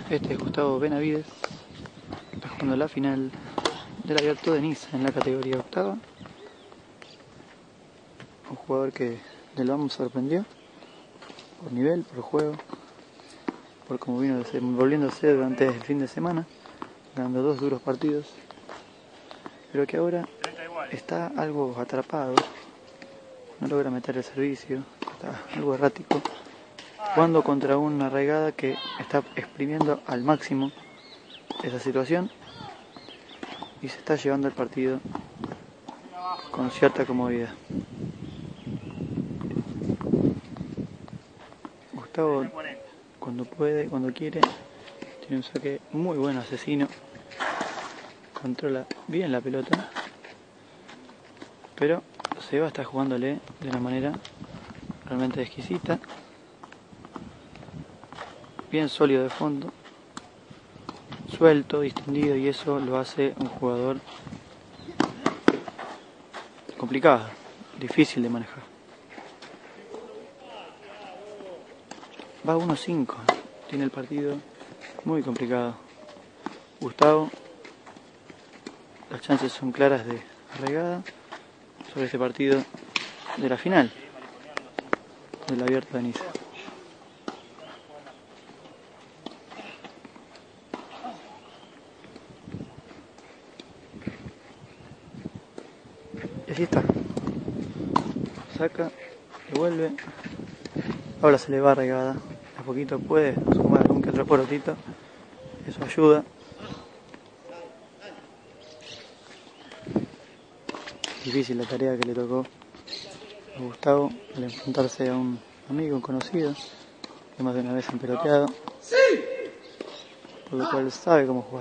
Este es Gustavo Benavides, está jugando la final del Abierto de Niza en la categoría octava. Un jugador que del BAM sorprendió por nivel, por juego, por cómo vino volviéndose durante el fin de semana, ganando 2 duros partidos, pero que ahora está algo atrapado, no logra meter el servicio, está algo errático, jugando contra una arraigada que está exprimiendo al máximo esa situación y se está llevando el partido con cierta comodidad. Gustavo, cuando puede, cuando quiere, tiene un saque muy bueno, asesino, controla bien la pelota, pero Seba está jugándole de una manera realmente exquisita, bien sólido de fondo, suelto, distendido, y eso lo hace un jugador complicado, difícil de manejar. Va 1-5, tiene el partido muy complicado. Gustavo, las chances son claras de arraigada sobre este partido de la final del Abierto de Niza. Y así está. Saca, devuelve. Ahora se le va arraigada. A poquito puede sumar algún que otro porotito. Eso ayuda. Difícil la tarea que le tocó a Gustavo al enfrentarse a un amigo, un conocido, que más de una vez han peloteado, por lo cual sabe cómo jugar.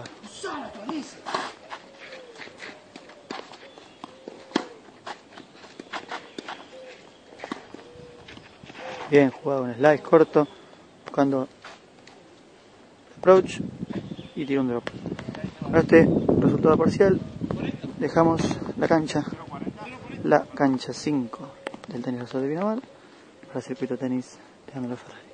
Bien jugado, un slice corto, buscando approach y tira un drop. Con este resultado parcial dejamos la cancha 5 del tenis de Pinamar para el circuito tenis de Ángelo Ferrari.